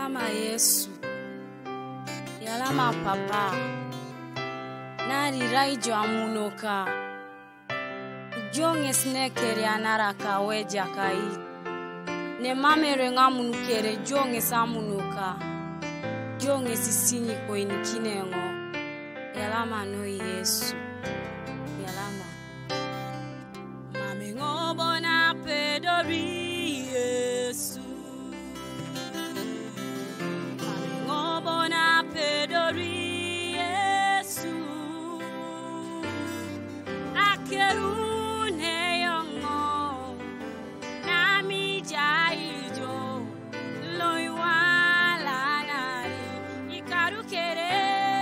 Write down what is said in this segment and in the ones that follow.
Yalama Yesu, yalama Papa, nari raijo amunoka, jonge snekere anaraka weja kai, ne mamere ngamunukere jonge samunoka, jonge sisinyi ko inikinengo, yalama no Yesu, yalama. Mame ngobona pedori Yesu. Pedori Yesu akerune yongo nami jaijo loiwala nari ikarukere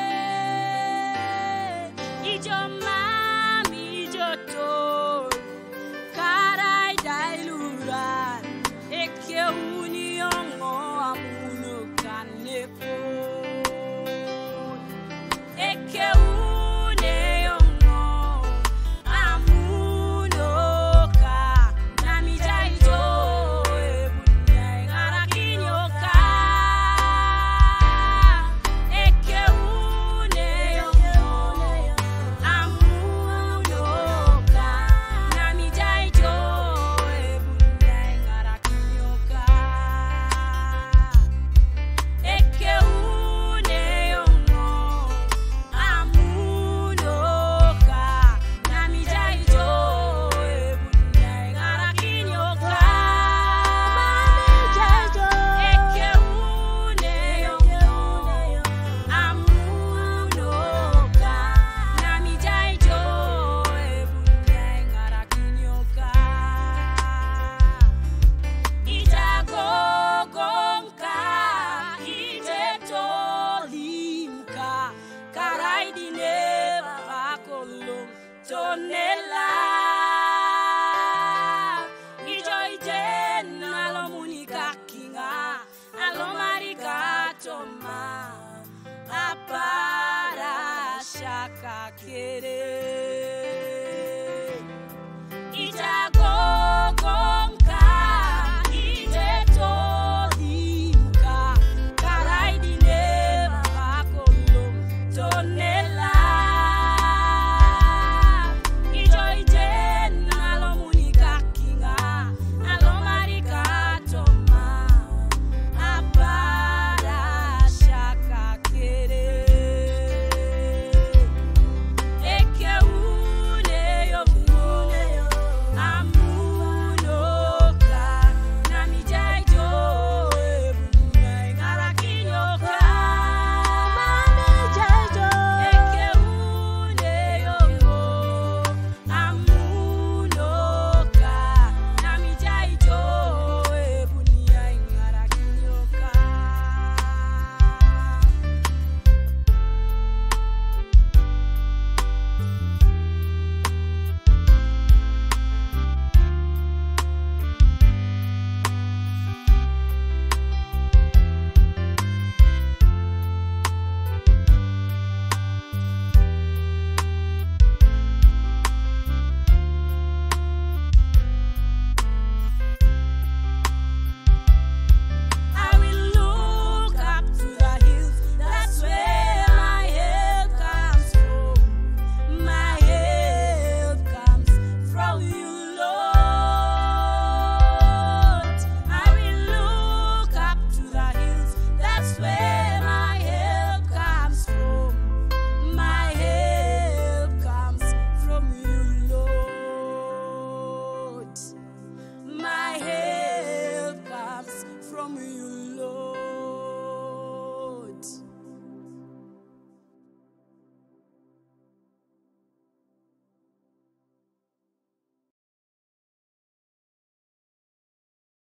ijo mami joto karai dailura ekeuni yongo amuno kanepo Tonella ijoite nalomunika kinga alomarika toma apara shaka kere.